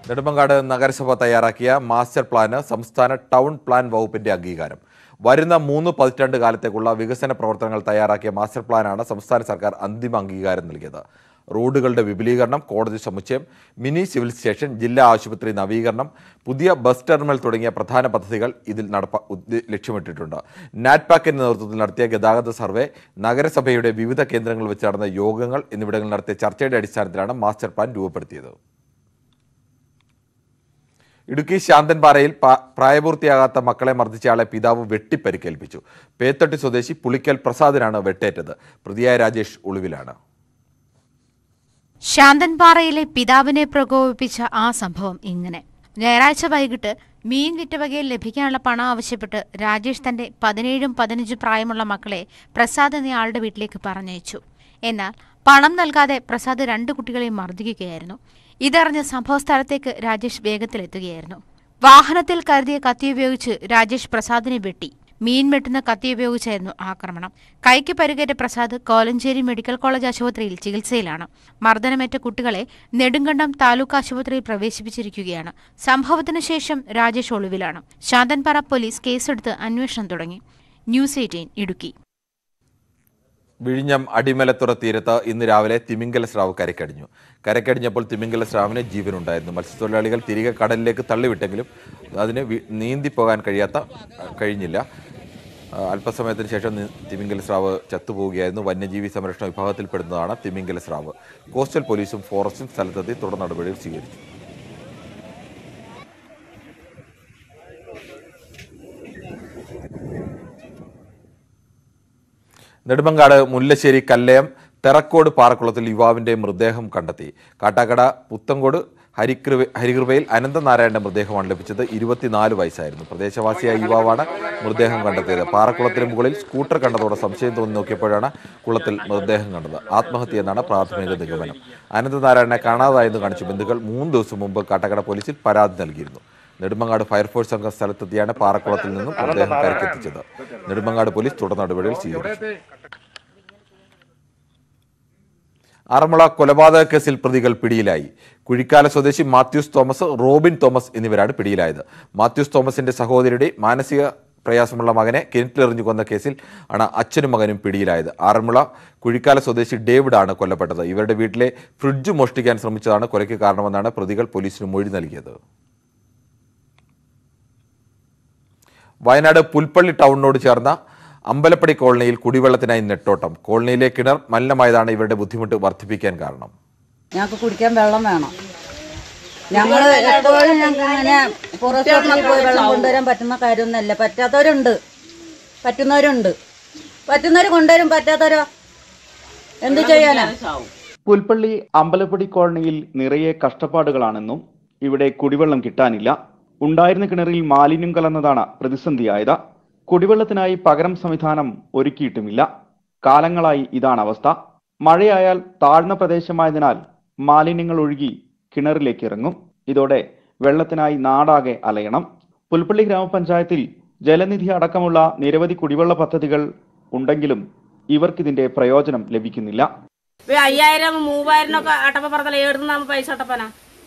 നെടുമങ്ങാട് നഗരസഭ തയ്യാറാക്കിയ master plan സംസ്ഥാന ടൗൺ പ്ലാൻ വകുപ്പിന്റെ അംഗീകാരം. വരുന്ന 3 പതിറ്റാണ്ട് കാലത്തേക്കുള്ള വികസന പ്രവർത്തനങ്ങൾ തയ്യാറാക്കിയ മാസ്റ്റർ പ്ലാനാണ് സംസ്ഥാന സർക്കാർ അന്തിമ അംഗീകാരം നൽകിയത്. റോഡുകളുടെ വിപുലീകരണം, കോടതി സമുച്ചയം, മിനി സിവിൽ സ്റ്റേഷൻ, ജില്ലാ ആശുപത്രി നവീകരണം, പുതിയ ബസ് ടെർമിനൽ തുടങ്ങിയ പ്രധാന പദ്ധതികൾ ഇതിൽ ലക്ഷ്യമിട്ടിട്ടുണ്ട്. നാറ്റ്പാക്കിന്റെ നേതൃത്വത്തിൽ നടത്തിയ ഗതാഗത സർവേ, നഗരസഭയുടെ വിവിധ കേന്ദ്രങ്ങളിൽ വെച്ച് നടന്ന യോഗങ്ങൾ എന്നിവിടങ്ങളിൽ നടത്തിയ ചർച്ചയുടെ അടിസ്ഥാനത്തിലാണ് മാസ്റ്റർ പ്ലാൻ രൂപപ്പെടുത്തിയത്. ഇടുക്കി ശാന്തൻപാറയിൽ പ്രായപൂർത്തിയാകാത്ത മക്കളെ മർദ്ദിച്ചയാളെ പിതാവ് വെട്ടിപ്പരിക്കേൽപ്പിച്ചു. പേത്തട്ടി സ്വദേശി പുളിക്കൽ പ്രസാദിനാണ് വെട്ടേറ്റത്. പ്രതിയായ രാജേഷ് ഒളിവിലാണ്. ശാന്തൻപാറയിലെ പിതാവിനെ പ്രകോപിപ്പിച്ച ആ സംഭവം ഇങ്ങനെ. ഞായറാഴ്ച വൈകിട്ട് മീൻ വിറ്റവകയിൽ ലഭിക്കാനുള്ള പണം ആവശ്യപ്പെട്ട് രാജേഷ് തന്റെ 17ഉം 15ഉം പ്രായമുള്ള മക്കളെ പ്രസാദ് എന്നയാളുടെ വീട്ടിലേക്ക് പറഞ്ഞയച്ചു. എന്നാൽ പണം നൽകാതെ പ്രസാദ് 2 കുട്ടികളെയും മർദ്ദിക്കുകയായിരുന്നു. ഇതറിഞ്ഞ് സംഭവസ്ഥലത്തേക്ക് രാജേഷ് വേഗത്തിലെത്തുകയായിരുന്നു. വാഹനത്തിൽ കരുതിയ കത്തിയുപയോഗിച്ച് രാജേഷ് പ്രസാദിനെ വെട്ടി. മീൻ വെട്ടുന്ന കത്തിയുപയോഗിച്ചായിരുന്നു ആക്രമണം. കൈക്ക് പരിക്കേറ്റ പ്രസാദ് കോലഞ്ചേരി മെഡിക്കൽ കോളേജ് ആശുപത്രിയിൽ ചികിത്സയിലാണ്. മർദ്ദനമേറ്റ കുട്ടികളെ നെടുങ്കണ്ടം താലൂക്ക് ആശുപത്രിയിൽ പ്രവേശിപ്പിച്ചിരിക്കുകയാണ്. സംഭവത്തിന് ശേഷം രാജേഷ് ഒളിവിലാണ്. ശാന്തൻപാറ പോലീസ് കേസെടുത്ത് അന്വേഷണം തുടങ്ങി. ന്യൂസ് 18 ഇടുക്കി. വിഴിഞ്ഞം അടിമലത്തുറ തീരത്ത് ഇന്ന് രാവിലെ തിമിംഗല സ്രാവ് കരക്കടിഞ്ഞപ്പോൾ തിമിംഗല സ്രാവിന് ജീവനുണ്ടായിരുന്നു. മത്സ്യത്തൊഴിലാളികൾ തിരികെ കടലിലേക്ക് തള്ളിവിട്ടെങ്കിലും അതിന് നീന്തിപ്പോകാൻ കഴിഞ്ഞില്ല. അല്പസമയത്തിന് ശേഷം തിമിംഗല സ്രാവ് ചത്തുപോവുകയായിരുന്നു. വന്യജീവി സംരക്ഷണ വിഭാഗത്തിൽപ്പെടുന്നതാണ് തിമിംഗല സ്രാവ്. കോസ്റ്റൽ പോലീസും ഫോറസ്റ്റും സ്ഥലത്തെത്തി തുടർ നടപടികൾ സ്വീകരിച്ചു. നെടുമങ്ങാട് മുല്ലശ്ശേരി കല്ലയം തെറക്കോട് പാറക്കുളത്തിൽ യുവാവിന്റെ മൃതദേഹം കണ്ടെത്തി. കാട്ടാക്കട പുത്തങ്കോട് ഹരികൃപയിൽ അനന്തനാരായണന്റെ മൃതദേഹമാണ് ലഭിച്ചത്. 24 വയസ്സായിരുന്നു. പ്രദേശവാസിയായ യുവാവാണ് മൃതദേഹം കണ്ടെത്തിയത്. പാറക്കുളത്തിന് മുകളിൽ സ്കൂട്ടർ കണ്ടതോടെ സംശയം തോന്നി നോക്കിയപ്പോഴാണ് കുളത്തിൽ മൃതദേഹം കണ്ടത്. ആത്മഹത്യ എന്നാണ് പ്രാഥമിക നിഗമനം. അനന്തനാരായണനെ കാണാതായെന്ന് കാണിച്ച് ബന്ധുക്കൾ 3 ദിവസം മുമ്പ് കാട്ടാക്കട പോലീസിൽ പരാതി നൽകിയിരുന്നു. നെടുമങ്ങാട് ഫയർഫോഴ്സ് സംഘം സ്ഥലത്തെത്തിയാണ് പാറക്കുളത്തിൽ നിന്നും മൃതദേഹം കരക്കെത്തിച്ചത്. നെടുമങ്ങാട് പോലീസ് തുടർ നടപടികൾ സ്വീകരിച്ചു. ആറന്മുള കൊലപാതക കേസിൽ പ്രതികൾ പിടിയിലായി. കുഴിക്കാല സ്വദേശി മാത്യൂസ് തോമസ്, റോബിൻ തോമസ് എന്നിവരാണ് പിടിയിലായത്. മാത്യൂസ് തോമസിന്റെ സഹോദരിയുടെ മാനസിക പ്രയാസമുള്ള മകനെ കിണറ്റിലെറിഞ്ഞു കൊന്ന കേസിൽ ആണ് അച്ഛനും മകനും പിടിയിലായത്. ആറന്മുള കുഴിക്കാല സ്വദേശി ഡേവിഡ് ആണ് കൊല്ലപ്പെട്ടത്. ഇവരുടെ വീട്ടിലെ ഫ്രിഡ്ജ് മോഷ്ടിക്കാൻ ശ്രമിച്ചതാണ് കൊലയ്ക്ക് കാരണമെന്നാണ് പ്രതികൾ പോലീസിന് മൊഴി നൽകിയത്. വയനാട് പുൽപ്പള്ളി ടൗണിനോട് ചേർന്ന അമ്പലപ്പടി കോളനിയിൽ കുടിവെള്ളത്തിനായി നെട്ടോട്ടം. കോളനിയിലെ കിണർ മലിനമായതാണ് ഇവരുടെ ബുദ്ധിമുട്ട് വർദ്ധിപ്പിക്കാൻ കാരണം. ഞങ്ങൾക്ക് കുടിക്കാൻ വെള്ളം വേണം. ഞങ്ങൾ എപ്പോഴും അങ്ങനെ പുറത്തോട്ട് പോയി വെള്ളം കൊണ്ടുവരാൻ പറ്റുന്ന കാര്യമൊന്നുമല്ല. പറ്റുന്നവർ കൊണ്ടുവരും, പറ്റാത്തവരോ എന്ത് ചെയ്യാനാ? പുൽപ്പള്ളി അമ്പലപ്പടി കോളനിയിൽ നിറയെ കഷ്ടപ്പാടുകളാണെന്നും ഇവിടെ കുടിവെള്ളം കിട്ടാനില്ല. ഉണ്ടായിരുന്ന കിണറിൽ മാലിന്യം കലർന്നതാണ് പ്രതിസന്ധിയായത്. കുടിവെള്ളത്തിനായി പകരം സംവിധാനം ഒരുക്കിയിട്ടുമില്ല. കാലങ്ങളായി ഇതാണ് അവസ്ഥ. മഴയായാൽ താഴ്ന്ന പ്രദേശമായതിനാൽ മാലിന്യങ്ങൾ ഒഴുകി കിണറിലേക്ക് ഇറങ്ങും. ഇതോടെ വെള്ളത്തിനായി നാടാകെ അലയണം. പുൽപ്പള്ളി ഗ്രാമപഞ്ചായത്തിൽ ജലനിധി അടക്കമുള്ള നിരവധി കുടിവെള്ള പദ്ധതികൾ ഉണ്ടെങ്കിലും ഇവർക്കിതിന്റെ പ്രയോജനം ലഭിക്കുന്നില്ല. 5000, 3000 അട്ടപ്പ പറഞ്ഞാൽ എവിടുന്ന് പൈസ അട്ടപ്പനാ?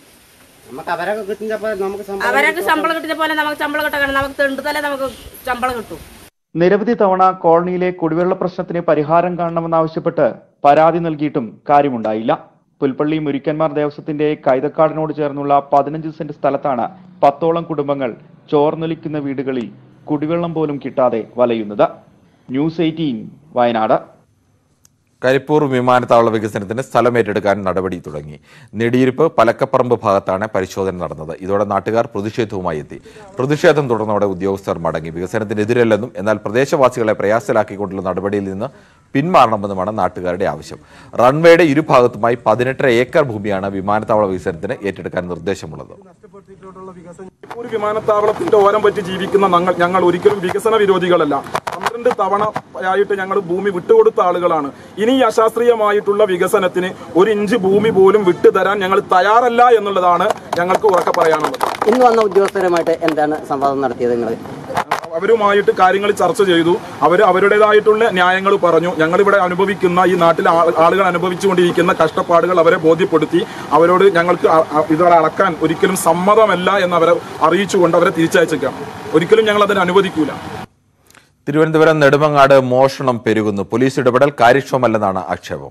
അവരൊക്കെ ശമ്പളം കിട്ടിയ പോലെ നമുക്ക് ശമ്പളം കിട്ടണം. നമുക്ക് തെണ്ടുതല്ലേ നമുക്ക് ശമ്പളം കിട്ടും. നിരവധി തവണ കോളനിയിലെ കുടിവെള്ള പ്രശ്നത്തിന് പരിഹാരം കാണണമെന്നാവശ്യപ്പെട്ട് പരാതി നൽകിയിട്ടും കാര്യമുണ്ടായില്ല. പുൽപ്പള്ളി മുരിക്കന്മാർ ദേവസ്വത്തിന്റെ കൈതക്കാടിനോട് ചേർന്നുള്ള 15 സെന്റ് സ്ഥലത്താണ് 10ഓളം കുടുംബങ്ങൾ ചോർന്നൊലിക്കുന്ന വീടുകളിൽ കുടിവെള്ളം പോലും കിട്ടാതെ വലയുന്നത്. ന്യൂസ് 18 വയനാട്. കരിപ്പൂർ വിമാനത്താവള വികസനത്തിന് സ്ഥലമേറ്റെടുക്കാൻ നടപടി തുടങ്ങി. നെടിയിരുപ്പ് പലക്കപ്പറമ്പ് ഭാഗത്താണ് പരിശോധന നടന്നത്. ഇതോടെ നാട്ടുകാർ പ്രതിഷേധവുമായി എത്തി. പ്രതിഷേധം തുടർന്നോടെ ഉദ്യോഗസ്ഥർ മടങ്ങി. വികസനത്തിനെതിരല്ലെന്നും എന്നാൽ പ്രദേശവാസികളെ പ്രയാസലാക്കിക്കൊണ്ടുള്ള നടപടിയിൽ നിന്ന് പിന്മാറണമെന്നുമാണ് നാട്ടുകാരുടെ ആവശ്യം. റൺവേയുടെ ഇരുഭാഗത്തുമായി 18 ഏക്കർ ഭൂമിയാണ് വിമാനത്താവള വികസനത്തിന് ഏറ്റെടുക്കാൻ നിർദ്ദേശമുള്ളത്. കരിപ്പൂർ വിമാനത്താവളത്തിന്റെ ഓരം പറ്റി ജീവിക്കുന്ന ഞങ്ങൾ ഒരിക്കലും വികസന വിരോധികളല്ല. 12 തവണ ആയിട്ട് ഞങ്ങൾ ഭൂമി വിട്ടുകൊടുത്ത ആളുകളാണ്. ഇനി അശാസ്ത്രീയമായിട്ടുള്ള വികസനത്തിന് 1 ഇഞ്ച് ഭൂമി പോലും വിട്ടുതരാൻ ഞങ്ങൾ തയ്യാറല്ല എന്നുള്ളതാണ് ഞങ്ങൾക്ക് ഉറക്കെ പറയാനുള്ളത്. ഇന്ന് വന്ന ഉദ്യോഗസ്ഥരുമായിട്ട് എന്താണ് സംവാദം നടത്തിയത്? നിങ്ങൾ അവരുമായിട്ട് കാര്യങ്ങൾ ചർച്ച ചെയ്തു. അവരുടേതായിട്ടുള്ള ന്യായങ്ങൾ പറഞ്ഞു. ഞങ്ങളിവിടെ അനുഭവിക്കുന്ന ഈ നാട്ടിലെ ആളുകൾ അനുഭവിച്ചുകൊണ്ടിരിക്കുന്ന കഷ്ടപ്പാടുകൾ അവരെ ബോധ്യപ്പെടുത്തി. അവരോട് ഞങ്ങൾക്ക് ഇതോടെ അളക്കാൻ ഒരിക്കലും സമ്മതമല്ല എന്നവരെ അറിയിച്ചുകൊണ്ട് അവരെ തിരിച്ചയച്ചേക്കാം. ഒരിക്കലും ഞങ്ങൾ അതിന് അനുവദിക്കൂല. തിരുവനന്തപുരം നെടുമങ്ങാട് മോഷണം പെരുകുന്നു. പോലീസ് ഇടപെടൽ കാര്യക്ഷമമല്ലെന്നാണ് ആക്ഷേപം.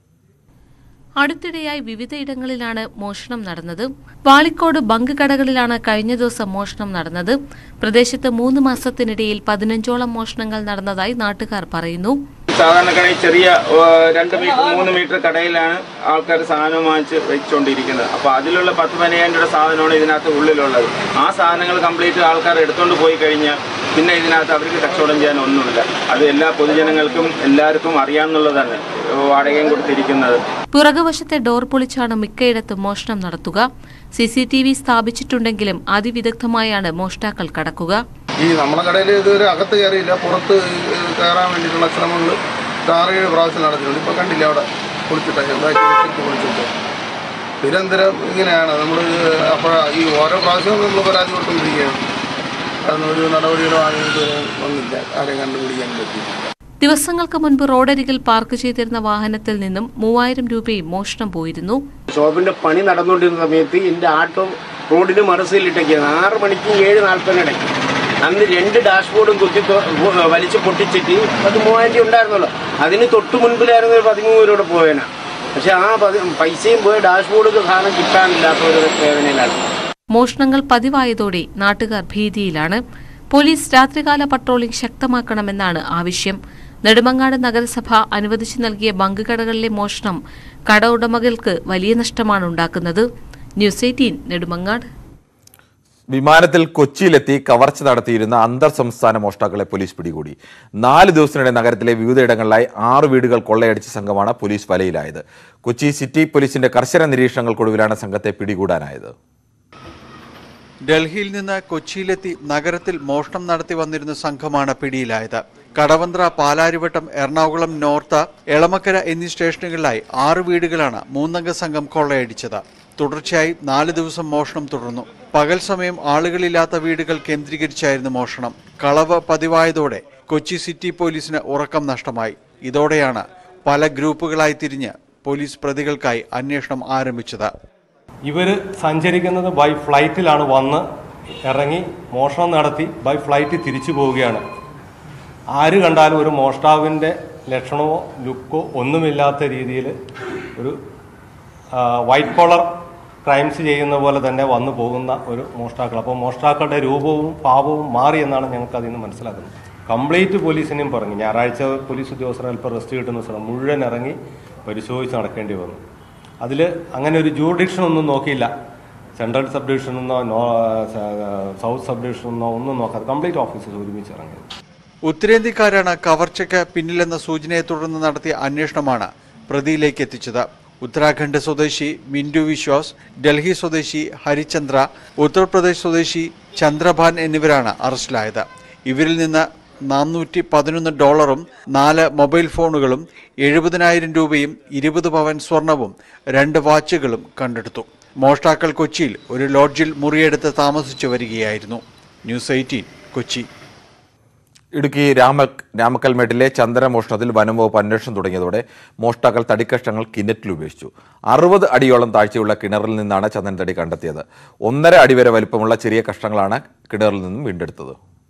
അടുത്തിടെയായി വിവിധയിടങ്ങളിലാണ് മോഷണം നടന്നത്. വാളിക്കോട് ബങ്ക് കടകളിലാണ് കഴിഞ്ഞ ദിവസം മോഷണം നടന്നത്. പ്രദേശത്ത് 3 മാസത്തിനിടയിൽ 15ഓളം മോഷണങ്ങൾ നടന്നതായി നാട്ടുകാർ പറയുന്നു. സാധാരണക്കാരായി ചെറിയ 2 മീറ്റർ 3 മീറ്റർ കടയിലാണ് ആൾക്കാർ സാധനം വാങ്ങിച്ച് വെച്ചുകൊണ്ടിരിക്കുന്നത്. അപ്പോൾ അതിലുള്ള 10-15 രൂപയുടെ സാധനമാണ് ഇതിനകത്ത് ഉള്ളിലുള്ളത്. ആ സാധനങ്ങൾ കംപ്ലീറ്റ് ആൾക്കാർ എടുത്തുകൊണ്ട് പോയി കഴിഞ്ഞാൽ പിന്നെ ഇതിനകത്ത് അവർക്ക് കച്ചവടം ചെയ്യാൻ ഒന്നുമില്ല. അത് എല്ലാ പൊതുജനങ്ങൾക്കും എല്ലാവർക്കും അറിയാമെന്നുള്ളതാണ് വാടകയും കൊടുത്തിരിക്കുന്നത്. പുറകുവശത്തെ ഡോർ പൊളിച്ചാണ് മിക്കയിടത്തും മോഷണം നടത്തുക. CCTV സ്ഥാപിച്ചിട്ടുണ്ടെങ്കിലും അതിവിദഗ്ധമായാണ് മോഷ്ടാക്കൾ കടക്കുക. ഈ നമ്മുടെ കടയിൽ ഇതുവരെ അകത്ത് കയറിയില്ല, പുറത്ത് കയറാൻ വേണ്ടിയിട്ടുള്ള ശ്രമങ്ങൾ 6-7 പ്രാവശ്യം നടത്തിയിട്ടുണ്ട്. ഇപ്പോൾ കണ്ടില്ല, അവിടെ പൊളിച്ചിട്ട് നിരന്തരം ഇങ്ങനെയാണ് നമ്മൾ. അപ്പോൾ ഈ ഓരോ പ്രാവശ്യവും നമ്മൾ പരാതി കൊടുത്തുകൊണ്ടിരിക്കുകയാണ്. അതൊന്നും ഒരു നടപടിയുടെ വന്നില്ല, ആരെയും കണ്ടുപിടിക്കാൻ പറ്റിയില്ല. ദിവസങ്ങൾക്ക് മുൻപ് റോഡരികിൽ പാർക്ക് ചെയ്തിരുന്ന വാഹനത്തിൽ നിന്നും 3000 രൂപയും മോഷണം പോയിരുന്നു. ഷോപ്പിന്റെ പണി നടന്നുകൊണ്ടിരുന്ന സമയത്ത് എന്റെ ആട്ടോ റോഡിന് മറുസൈഡിലിട്ടൊക്കെയാണ് 6 മണിക്കും 7:40 ഇടയ്ക്ക്. അന്ന് 2 ഡാഷ്ബോർഡും കുത്തി വലിച്ചു പൊട്ടിച്ചിട്ട് അത് 3000 ഉണ്ടായിരുന്നല്ലോ. അതിന് തൊട്ട് മുൻപിലായിരുന്നു 13 രൂപ പോയേനാ. പക്ഷെ ആ പൈസയും പോയ ഡാഷ്ബോർഡ് സാധനം കിട്ടാനില്ലാത്ത ഒരു വേദനയിലാണ്. മോഷണങ്ങൾ പതിവായതോടെ നാട്ടുകാർ ഭീതിയിലാണ്. പോലീസ് രാത്രികാല പട്രോളിംഗ് ശക്തമാക്കണമെന്നാണ് ആവശ്യം. നെടുമങ്ങാട് നഗരസഭ അനുവദിച്ചു നൽകിയ ബങ്ക് കടകളിലെ മോഷണം കട ഉടമകൾക്ക് വലിയ നഷ്ടമാണ് ഉണ്ടാക്കുന്നത്. ന്യൂസ് 18 നെടുമങ്ങാട്. വിമാനത്തിൽ കൊച്ചിയിലെത്തി കവർച്ച നടത്തിയിരുന്ന അന്തർ സംസ്ഥാന മോഷ്ടാക്കളെ പോലീസ് പിടികൂടി. 4 ദിവസത്തിനിടെ നഗരത്തിലെ വിവിധയിടങ്ങളിലായി 6 വീടുകൾ കൊള്ളയടിച്ച സംഘമാണ് പോലീസ് വലയിലായത്. കൊച്ചി സിറ്റി പോലീസിന്റെ കർശന നിരീക്ഷണങ്ങൾക്കൊടുവിലാണ് സംഘത്തെ പിടികൂടാനായത്. ഡൽഹിയിൽ നിന്ന് കൊച്ചിയിലെത്തി നഗരത്തിൽ മോഷണം നടത്തി വന്നിരുന്ന സംഘമാണ് പിടിയിലായത്. കടവന്ത്ര, പാലാരിവട്ടം, എറണാകുളം നോർത്ത്, എളമക്കര എന്നീ സ്റ്റേഷനുകളിലായി 6 വീടുകളാണ് 3-അംഗ സംഘം കൊള്ളയടിച്ചത്. തുടർച്ചയായി 4 ദിവസം മോഷണം തുടർന്നു. പകൽ സമയം ആളുകളില്ലാത്ത വീടുകൾ കേന്ദ്രീകരിച്ചായിരുന്നു മോഷണം. കളവ് പതിവായതോടെ കൊച്ചി സിറ്റി പോലീസിന് ഉറക്കം നഷ്ടമായി. ഇതോടെയാണ് പല ഗ്രൂപ്പുകളായി തിരിഞ്ഞ് പോലീസ് പ്രതികൾക്കായി അന്വേഷണം ആരംഭിച്ചത്. ഇവർ സഞ്ചരിക്കുന്നത് ബൈ ഫ്ലൈറ്റിലാണ്. വന്ന് ഇറങ്ങി മോഷണം നടത്തി ബൈ ഫ്ലൈറ്റ് തിരിച്ചു പോവുകയാണ്. ആര് കണ്ടാലും ഒരു മോഷ്ടാവിൻ്റെ ലക്ഷണമോ ലുക്കോ ഒന്നുമില്ലാത്ത രീതിയിൽ ഒരു വൈറ്റ് കോളർ ക്രൈംസ് ചെയ്യുന്ന പോലെ തന്നെ വന്നു പോകുന്ന ഒരു മോഷ്ടാക്കൾ. അപ്പോൾ മോഷ്ടാക്കളുടെ രൂപവും ഭാവവും മാറി എന്നാണ് ഞങ്ങൾക്ക് അതിൽ നിന്ന് മനസ്സിലാക്കുന്നത്. കംപ്ലീറ്റ് പോലീസിനെയും പറഞ്ഞു. ഞായറാഴ്ച പോലീസ് ഉദ്യോഗസ്ഥർ അല്പം റെസ്റ്റ് കിട്ടുന്ന സ്ഥലം മുഴുവൻ ഇറങ്ങി പരിശോധിച്ച് നടക്കേണ്ടി വന്നു. അതിൽ അങ്ങനെ ഒരു ജൂറിഡിക്ഷൻ ഒന്നും നോക്കിയില്ല. സെൻട്രൽ സബ് ഡിവിഷനെന്നോ സൗത്ത് സബ് ഡിവിഷനെന്നോ ഒന്നും നോക്കാതെ കംപ്ലീറ്റ് ഓഫീസേഴ്സ് ഒരുമിച്ച് ഇറങ്ങി. ഉത്തരേന്ത്യക്കാരാണ് കവർച്ചയ്ക്ക് പിന്നിലെന്ന സൂചനയെ തുടർന്ന് നടത്തിയ അന്വേഷണമാണ് പ്രതിയിലേക്ക് എത്തിച്ചത്. ഉത്തരാഖണ്ഡ് സ്വദേശി മിന്റു വിശ്വാസ്, ഡൽഹി സ്വദേശി ഹരിചന്ദ്ര, ഉത്തർപ്രദേശ് സ്വദേശി ചന്ദ്രഭാൻ എന്നിവരാണ് അറസ്റ്റിലായത്. ഇവരിൽ നിന്ന് $411, 4 മൊബൈൽ ഫോണുകളും 70,000 രൂപയും 20 പവൻ സ്വർണവും 2 വാച്ചുകളും കണ്ടെടുത്തു. മോഷ്ടാക്കൾ കൊച്ചിയിൽ ഒരു ലോഡ്ജിൽ മുറിയെടുത്ത് താമസിച്ചു വരികയായിരുന്നു. ന്യൂസ് 18 കൊച്ചി. ഇടുക്കി രാമക്കൽമേട്ടിലെ ചന്ദനമോഷണത്തിൽ വനം വകുപ്പ് അന്വേഷണം തുടങ്ങിയതോടെ മോഷ്ടാക്കൾ തടിക്കഷ്ണങ്ങൾ കിണറ്റിൽ ഉപേക്ഷിച്ചു. 60 അടിയോളം താഴ്ചയുള്ള കിണറിൽ നിന്നാണ് ചന്ദന തടി കണ്ടെത്തിയത്. 1.5 അടി വരെ വലിപ്പമുള്ള ചെറിയ കഷ്ണങ്ങളാണ് കിണറിൽ നിന്നും വീണ്ടെടുത്തത്.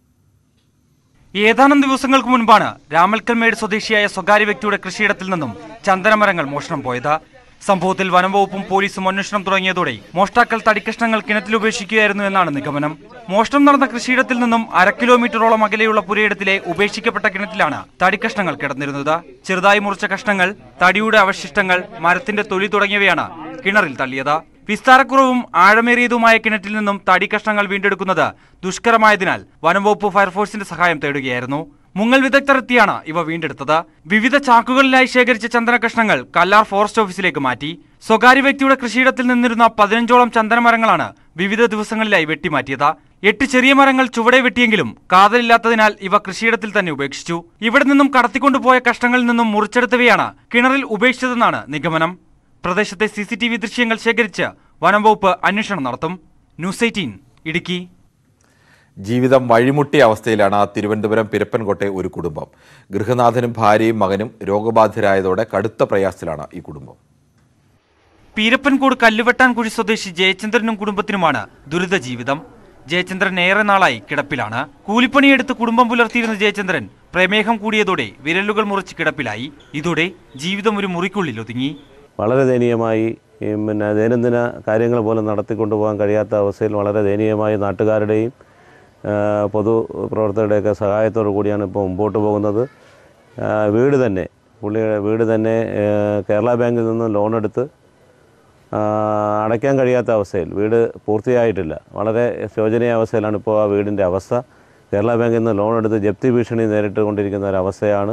ഏതാനും ദിവസങ്ങൾക്ക് മുൻപാണ് രാമക്കൽമേട് സ്വദേശിയായ സ്വകാര്യ വ്യക്തിയുടെ കൃഷിയിടത്തിൽ നിന്നും ചന്ദനമരങ്ങൾ മോഷണം പോയത്. സംഭവത്തിൽ വനംവകുപ്പും പോലീസും അന്വേഷണം തുടങ്ങിയതോടെ മോഷ്ടാക്കൾ തടിക്കഷ്ണങ്ങൾ കിണറ്റിൽ ഉപേക്ഷിക്കുകയായിരുന്നു എന്നാണ് നിഗമനം. മോഷണം നടന്ന കൃഷിയിടത്തിൽ നിന്നും 1/2 കിലോമീറ്ററോളം അകലെയുള്ള പുരയിടത്തിലെ ഉപേക്ഷിക്കപ്പെട്ട കിണറ്റിലാണ് തടിക്കഷ്ണങ്ങൾ കിടന്നിരുന്നത്. ചെറുതായി മുറിച്ച കഷ്ണങ്ങൾ, തടിയുടെ അവശിഷ്ടങ്ങൾ, മരത്തിന്റെ തൊലി തുടങ്ങിയവയാണ് കിണറിൽ തള്ളിയത്. വിസ്താരക്കുറവും ആഴമേറിയതുമായ കിണറ്റിൽ നിന്നും തടി കഷ്ണങ്ങൾ വീണ്ടെടുക്കുന്നത് ദുഷ്കരമായതിനാൽ വനംവകുപ്പ് ഫയർഫോഴ്സിന്റെ സഹായം തേടുകയായിരുന്നു. മുങ്ങൽ വിദഗ്ധർ എത്തിയാണ് ഇവ വീണ്ടെടുത്തത്. വിവിധ ചാക്കുകളിലായി ശേഖരിച്ച ചന്ദന കഷ്ണങ്ങൾ കല്ലാർ ഫോറസ്റ്റ് ഓഫീസിലേക്ക് മാറ്റി. സ്വകാര്യ വ്യക്തിയുടെ കൃഷിയിടത്തിൽ നിന്നിരുന്ന 15ഓളം ചന്ദനമരങ്ങളാണ് വിവിധ ദിവസങ്ങളിലായി വെട്ടിമാറ്റിയത്. 8 ചെറിയ മരങ്ങൾ ചുവടെ വെട്ടിയെങ്കിലും കാതലില്ലാത്തതിനാൽ ഇവ കൃഷിയിടത്തിൽ തന്നെ ഉപേക്ഷിച്ചു. ഇവിടെ നിന്നും കടത്തിക്കൊണ്ടുപോയ കഷ്ണങ്ങളിൽ നിന്നും മുറിച്ചെടുത്തവയാണ് കിണറിൽ ഉപേക്ഷിച്ചതെന്നാണ് നിഗമനം. പ്രദേശത്തെ CCTV ദൃശ്യങ്ങൾ ശേഖരിച്ച് വനംവകുപ്പ് അന്വേഷണം നടത്തും. ന്യൂസ് 18 ഇടുക്കി. ജീവിതം വഴിമുട്ടിയ അവസ്ഥയിലാണ് തിരുവനന്തപുരം പിരപ്പൻകോട്ടെ ഒരു കുടുംബം. ഗൃഹനാഥനും ഭാര്യയും മകനും രോഗബാധിതരായതോടെ കടുത്ത പ്രയാസത്തിലാണ് ഈ കുടുംബം. പീരപ്പൻകോട് കല്ലുവെട്ടാൻകുഴി സ്വദേശി ജയചന്ദ്രനും കുടുംബത്തിനുമാണ് ദുരിത ജീവിതം. ജയചന്ദ്രൻ ഏറെ നാളായി കിടപ്പിലാണ്. കൂലിപ്പണിയെടുത്ത് കുടുംബം പുലർത്തിയിരുന്ന ജയചന്ദ്രൻ പ്രമേഹം കൂടിയതോടെ വിരലുകൾ മുറിച്ച് കിടപ്പിലായി. ഇതോടെ ജീവിതം ഒരു മുറിക്കുള്ളിൽ ഒതുങ്ങി. വളരെ ദയനീയമായി ദൈനംദിന കാര്യങ്ങൾ പോലും നടത്തിക്കൊണ്ടുപോകാൻ കഴിയാത്ത അവസ്ഥയിൽ വളരെ ദയനീയമായി നാട്ടുകാരുടെയും പൊതുപ്രവർത്തകരുടെയൊക്കെ സഹായത്തോടു കൂടിയാണ് ഇപ്പോൾ മുമ്പോട്ട് പോകുന്നത്. പുള്ളിയുടെ വീട് തന്നെ കേരള ബാങ്കിൽ നിന്ന് ലോൺ എടുത്ത് അടയ്ക്കാൻ കഴിയാത്ത അവസ്ഥയിൽ, വീട് പൂർത്തിയായിട്ടില്ല, വളരെ ശോചനീയ അവസ്ഥയിലാണ് ഇപ്പോൾ ആ വീടിൻ്റെ അവസ്ഥ. കേരള ബാങ്കിൽ നിന്ന് ലോൺ എടുത്ത് ജപ്തി ഭീഷണി നേരിട്ട് കൊണ്ടിരിക്കുന്ന ഒരവസ്ഥയാണ്.